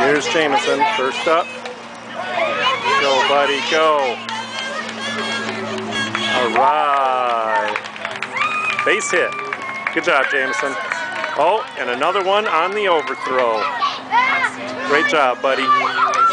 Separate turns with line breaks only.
Here's Jameson, first up. Go, buddy, go. All right. Base hit. Good job, Jameson. Oh, and another one on the overthrow. Great job, buddy.